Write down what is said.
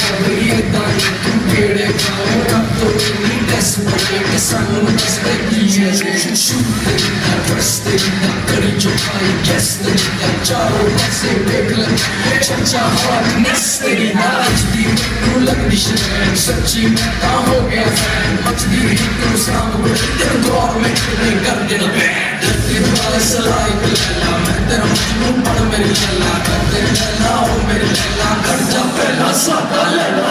सच्ची मैं हो गया फैन मचली तू सामने तेरे दौर में कर देना बैंड तेरे वाले सलाई लैला मैं तेरा मजनू पढ़ मेरी लैला कर दे लैला ओ मेरी लैला कर जा पहला सादा लैला